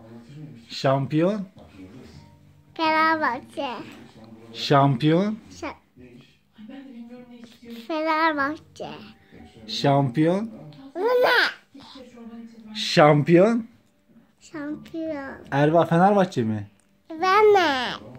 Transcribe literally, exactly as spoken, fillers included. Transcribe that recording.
Şampiyon. Fenerbahçe. Şampiyon. Şa- Fenerbahçe. Şampiyon. Ne? Şampiyon. Şampiyon. Erva Fenerbahçe mi? Ben ne?